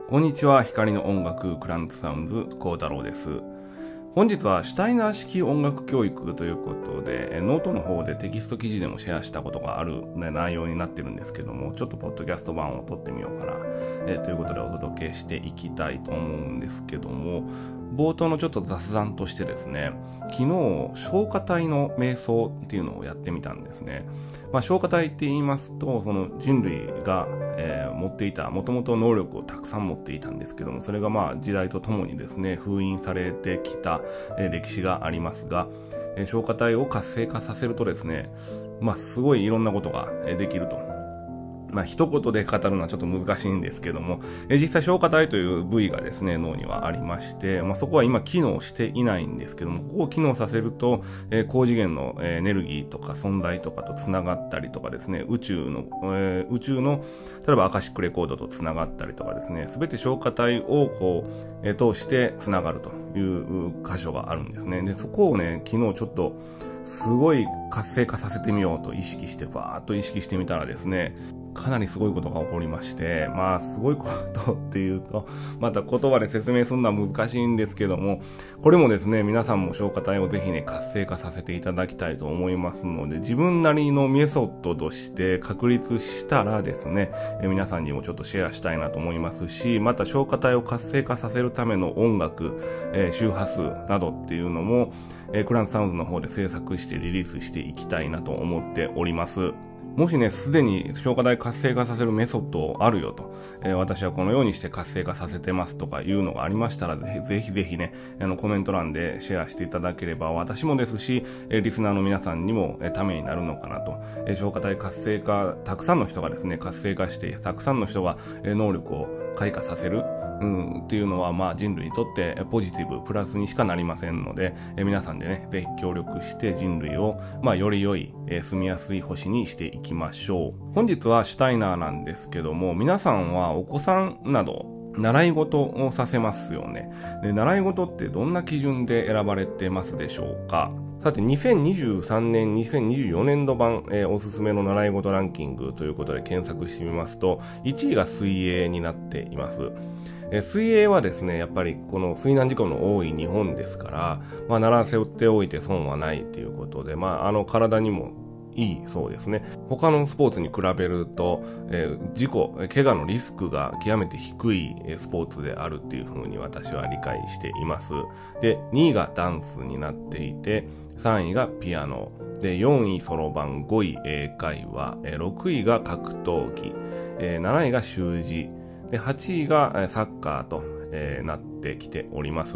こんにちは、光の音楽クランツサウンズ幸太郎です。本日はシュタイナー式音楽教育ということで、ノートの方でテキスト記事でもシェアしたことがある、内容になってるんですけども、ちょっとポッドキャスト版を撮ってみようかな、ということでお届けしていきたいと思うんですけども、冒頭のちょっと雑談としてですね、昨日消化体の瞑想っていうのをやってみたんですね。消化体って言いますと、その人類が、持っていた、もともと能力をたくさん持っていたんですけども、それが時代とともにですね、封印されてきた、歴史がありますが、消化体を活性化させるとですね、すごいいろんなことができると。一言で語るのはちょっと難しいんですけども、実際消化体という部位がですね、脳にはありまして、そこは今機能していないんですけども、ここを機能させると、高次元のエネルギーとか存在とかとつながったりとかですね、宇宙の、例えばアカシックレコードとつながったりとかですね、すべて消化体を通してつながるという箇所があるんですね。で、そこをね、昨日ちょっと、すごい活性化させてみようと意識して、バーッと意識してみたらですね、かなりすごいことが起こりまして、すごいことっていうと、また言葉で説明するのは難しいんですけども、これもですね、皆さんも消化体をぜひね、活性化させていただきたいと思いますので、自分なりのメソッドとして確立したらですね、皆さんにもちょっとシェアしたいなと思いますし、また消化体を活性化させるための音楽、周波数などっていうのも、クランツサウンズの方で制作してリリースしていきたいなと思っております。もしね、すでに消化体活性化させるメソッドあるよと、私はこのようにして活性化させてますとかいうのがありましたら、ぜひぜひね、コメント欄でシェアしていただければ、私もですし、リスナーの皆さんにもためになるのかなと。消化体活性化、たくさんの人がですね、活性化して、たくさんの人が能力を開花させる。っていうのは人類にとってポジティブプラスにしかなりませんので、皆さんでねぜひ協力して人類をより良い、住みやすい星にしていきましょう。本日はシュタイナーなんですけども、皆さんはお子さんなど習い事をさせますよね。で、習い事ってどんな基準で選ばれてますでしょうか。さて、2023年、2024年度版、おすすめの習い事ランキングということで検索してみますと、1位が水泳になっています。水泳はですね、やっぱりこの水難事故の多い日本ですから、習わせておいて損はないということで、体にもいいそうですね。他のスポーツに比べると、怪我のリスクが極めて低いスポーツであるっていうふうに私は理解しています。で、2位がダンスになっていて、3位がピアノ、で、4位そろばん、5位英会話、6位が格闘技、7位が習字、で、8位がサッカーと、なってきております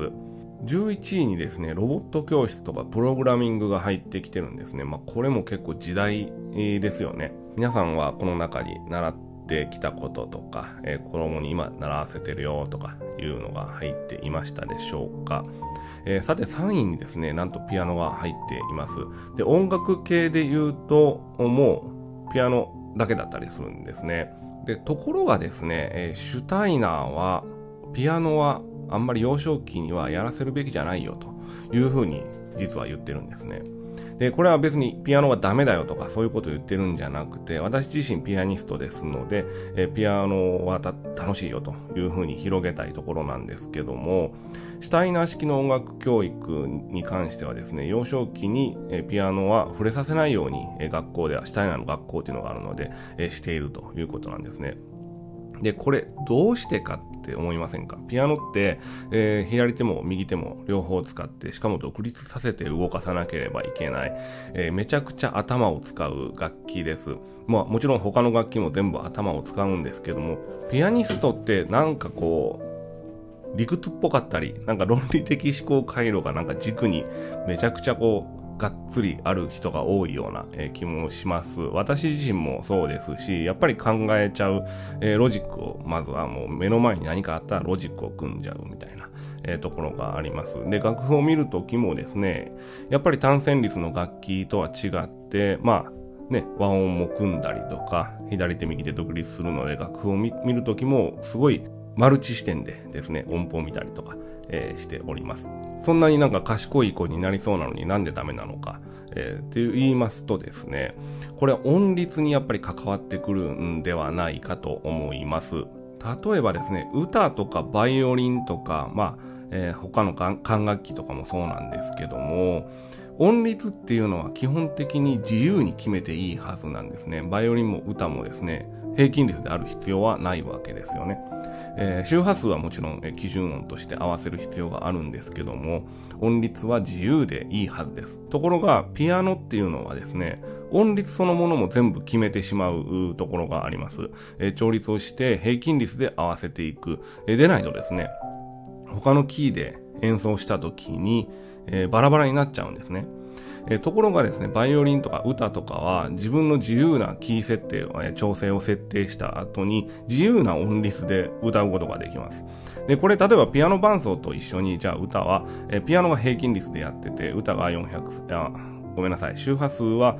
。11位にですね、ロボット教室とかプログラミングが入ってきてるんですね。これも結構時代ですよね。皆さんはこの中に習ってきたこととか、子供に今習わせてるよとかいうのが入っていましたでしょうか。さて3位にですね、なんとピアノが入っています。で、音楽系で言うと、もうピアノだけだったりするんですね。で、ところがですね、シュタイナーはピアノはあんまり幼少期にはやらせるべきじゃないよというふうに実は言ってるんですね。で、これは別にピアノがダメだよとかそういうことを言ってるんじゃなくて、私自身ピアニストですので、ピアノは楽しいよというふうに広げたいところなんですけども、シュタイナー式の音楽教育に関してはですね、幼少期にピアノは触れさせないように学校では、シュタイナーの学校っていうのがあるので、しているということなんですね。で、これどうしてかって思いませんか？ピアノって、左手も右手も両方使って、しかも独立させて動かさなければいけない、めちゃくちゃ頭を使う楽器です。もちろん他の楽器も全部頭を使うんですけども、ピアニストってなんか理屈っぽかったり、なんか論理的思考回路がなんか軸にめちゃくちゃがっつりある人が多いような気もします。私自身もそうですし、やっぱり考えちゃうロジックを、まずはもう目の前に何かあったらロジックを組んじゃうみたいなところがあります。で、楽譜を見るときもですね、やっぱり単旋律の楽器とは違って、和音も組んだりとか、左手右手独立するので、楽譜を見るときもすごいマルチ視点でですね、音符を見たりとか、しております。そんなになんか賢い子になりそうなのになんでダメなのか、って言いますとですね、これは音律にやっぱり関わってくるんではないかと思います。 例えばですね、歌とかバイオリンとか、他の管楽器とかもそうなんですけども、音律っていうのは基本的に自由に決めていいはずなんですね。バイオリンも歌もですね、平均率である必要はないわけですよね。周波数はもちろん基準音として合わせる必要があるんですけども、音律は自由でいいはずです。ところがピアノっていうのはですね、音律そのものも全部決めてしまうところがあります。調律をして平均率で合わせていく。でないとですね、他のキーで演奏した時に、バラバラになっちゃうんですね。ところがですね、バイオリンとか歌とかは自分の自由なキー設定を、調整を設定した後に自由な音律で歌うことができます。で、これ例えばピアノ伴奏と一緒に、じゃあ歌は、ピアノが平均率でやってて、歌がごめんなさい、周波数は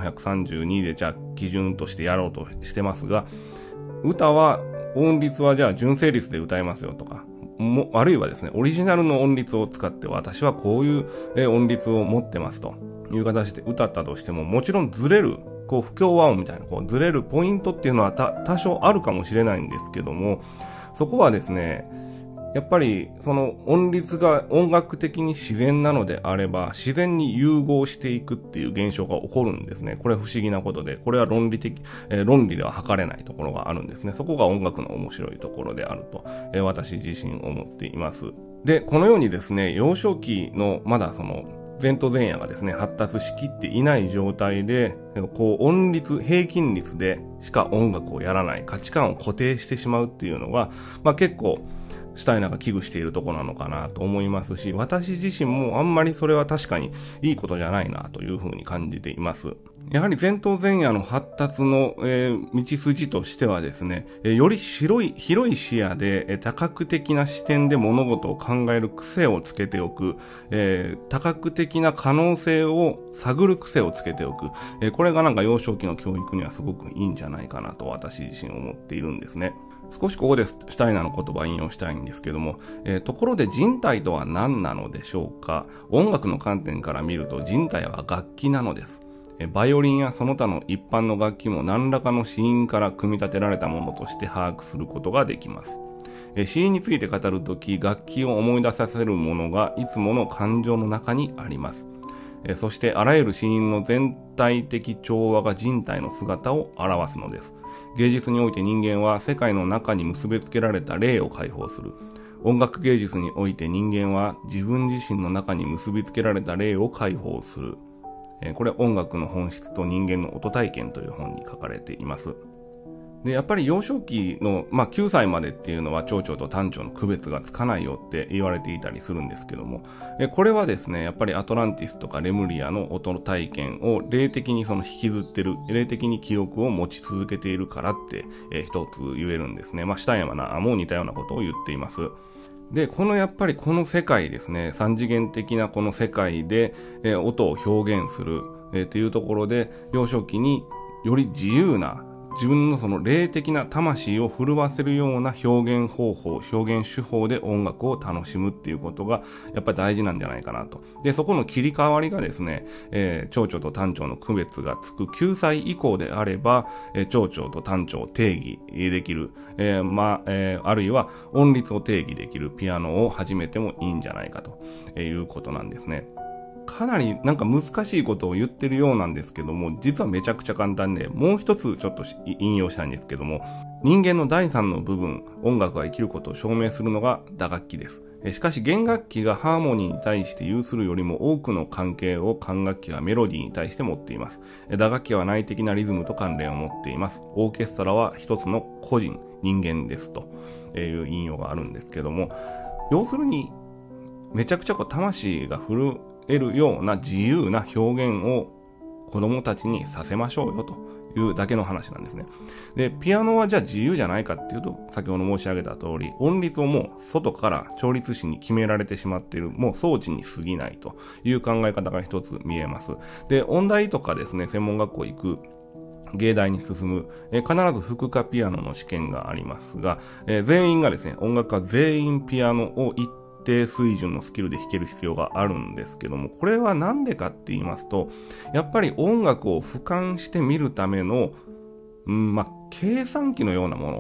432でじゃあ基準としてやろうとしてますが、歌は音律はじゃあ純正率で歌いますよとか、あるいはですね、オリジナルの音律を使って私はこういう音律を持ってますという形で歌ったとしても、もちろんずれる、不協和音みたいなずれるポイントっていうのは多少あるかもしれないんですけども、そこはですね、やっぱりその音律が音楽的に自然なのであれば、自然に融合していくっていう現象が起こるんですね。これは不思議なことで、これは論理では測れないところがあるんですね。そこが音楽の面白いところであると、私自身思っています。で、このようにですね、幼少期のまだその前頭前野がですね、発達しきっていない状態で、音律、平均率でしか音楽をやらない、価値観を固定してしまうっていうのが、結構シュタイナーが危惧しているところなのかなと思いますし、私自身もあんまりそれは確かにいいことじゃないなというふうに感じています。やはり前頭前野の発達の、道筋としてはですね、より広い視野で、多角的な視点で物事を考える癖をつけておく、多角的な可能性を探る癖をつけておく、これがなんか幼少期の教育にはすごくいいんじゃないかなと私自身思っているんですね。少しここでシュタイナーの言葉を引用したいんですけども、ところで人体とは何なのでしょうか。音楽の観点から見ると人体は楽器なのです。バイオリンやその他の一般の楽器も何らかの子音から組み立てられたものとして把握することができます。子音について語るとき、楽器を思い出させるものがいつもの感情の中にあります。そしてあらゆる子音の全体的調和が人体の姿を表すのです。芸術において人間は世界の中に結びつけられた霊を解放する。音楽芸術において人間は自分自身の中に結びつけられた霊を解放する。これは音楽の本質と人間の音体験という本に書かれています。で、やっぱり幼少期の、9歳までっていうのは長調と短調の区別がつかないよって言われていたりするんですけども、これはですね、やっぱりアトランティスとかレムリアの音体験を霊的に引きずってる、霊的に記憶を持ち続けているからって、一つ言えるんですね。シュタイナーも似たようなことを言っています。で、やっぱりこの世界ですね、三次元的なこの世界で、音を表現する、というところで、幼少期により自由な、自分のその霊的な魂を震わせるような表現方法、表現手法で音楽を楽しむっていうことがやっぱり大事なんじゃないかなと。で、そこの切り替わりがですね、長調と短調の区別がつく9歳以降であれば、長調と短調を定義できる、あるいは音律を定義できるピアノを始めてもいいんじゃないかということなんですね。かなりなんか難しいことを言ってるようなんですけども、実はめちゃくちゃ簡単で、もう一つちょっと引用したいんですけども、人間の第三の部分、音楽が生きることを証明するのが打楽器です。しかし弦楽器がハーモニーに対して有するよりも多くの関係を管楽器はメロディーに対して持っています。打楽器は内的なリズムと関連を持っています。オーケストラは一つの個人、人間ですという引用があるんですけども、要するにめちゃくちゃ魂が震えるような自由な表現を子供たちにさせましょうよというだけの話なんですね。で、ピアノはじゃあ自由じゃないかっていうと、先ほど申し上げた通り、音律をもう外から調律師に決められてしまっている、もう装置に過ぎないという考え方が一つ見えます。で、音大とかですね、専門学校行く芸大に進む、必ず副科ピアノの試験がありますが、全員がですね、音楽家全員ピアノを一定水準のスキルで弾ける必要があるんですけども、これはなんでかって言いますと、やっぱり音楽を俯瞰して見るための、計算機のようなも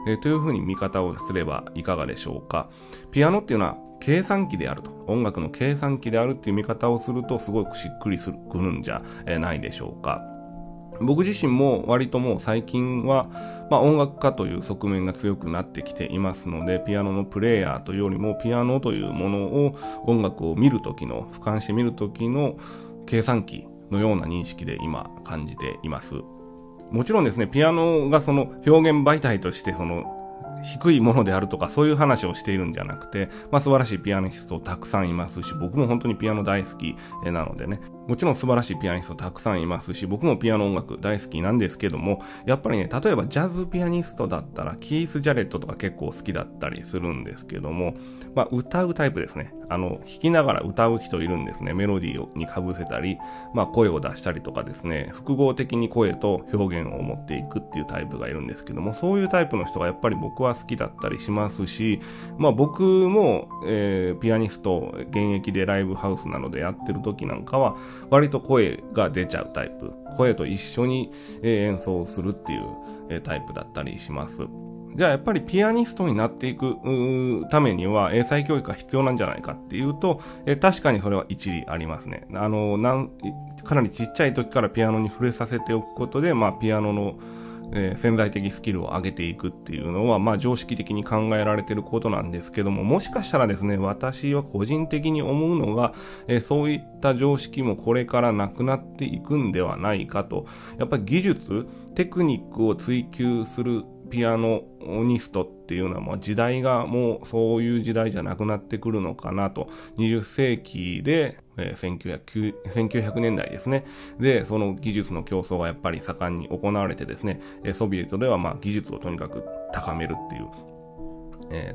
というふうに見方をすればいかがでしょうか。ピアノっていうのは計算機であると、音楽の計算機であるっていう見方をするとすごくしっくりくるんじゃないでしょうか。僕自身も割ともう最近は、音楽家という側面が強くなってきていますので、ピアノのプレイヤーというよりもピアノというものを音楽を見るときの、俯瞰して見るときの計算機のような認識で今感じています。もちろんですね、ピアノがその表現媒体としてその低いものであるとかそういう話をしているんじゃなくて、素晴らしいピアニストたくさんいますし、僕も本当にピアノ大好きなのでね、もちろん素晴らしいピアニストたくさんいますし、僕もピアノ音楽大好きなんですけども、やっぱりね、例えばジャズピアニストだったらキース・ジャレットとか結構好きだったりするんですけども、歌うタイプですね。弾きながら歌う人いるんですね。メロディーに被せたり、声を出したりとかですね、複合的に声と表現を持っていくっていうタイプがいるんですけども、そういうタイプの人がやっぱり僕は好きだったりしますし、僕も、ピアニスト現役でライブハウスなどでやってる時なんかは割と声が出ちゃうタイプ、声と一緒に演奏するっていうタイプだったりします。じゃあやっぱりピアニストになっていくためには英才教育が必要なんじゃないかっていうと、確かにそれは一理ありますね。かなりちっちゃい時からピアノに触れさせておくことで、ピアノの潜在的スキルを上げていくっていうのは、常識的に考えられていることなんですけども、もしかしたらですね、私は個人的に思うのが、そういった常識もこれからなくなっていくんではないかと。やっぱり技術、テクニックを追求するピアノニストっていうのはもう時代がもうそういう時代じゃなくなってくるのかなと。20世紀で、1900年代ですね。で、その技術の競争がやっぱり盛んに行われてですね、ソビエトでは技術をとにかく高めるっていう、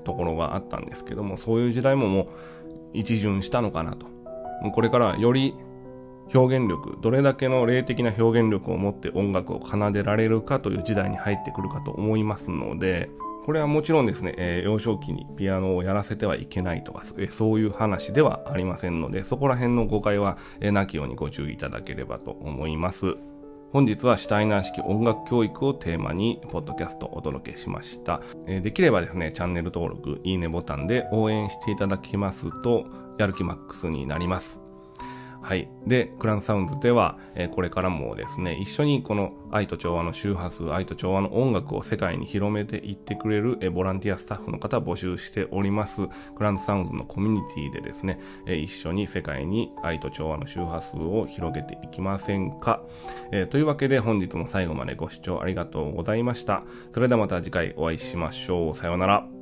ところがあったんですけども、そういう時代ももう一巡したのかなと。これからより表現力、どれだけの霊的な表現力を持って音楽を奏でられるかという時代に入ってくるかと思いますので、これはもちろんですね、幼少期にピアノをやらせてはいけないとか、そういう話ではありませんので、そこら辺の誤解はなきようにご注意いただければと思います。本日はシュタイナー式音楽教育をテーマにポッドキャストをお届けしました。できればですね、チャンネル登録、いいねボタンで応援していただきますと、やる気マックスになります。はい。で、クランサウンズでは、これからもですね、一緒にこの愛と調和の周波数、愛と調和の音楽を世界に広めていってくれる、ボランティアスタッフの方募集しております。クランサウンズのコミュニティでですね、一緒に世界に愛と調和の周波数を広げていきませんか。というわけで本日も最後までご視聴ありがとうございました。それではまた次回お会いしましょう。さようなら。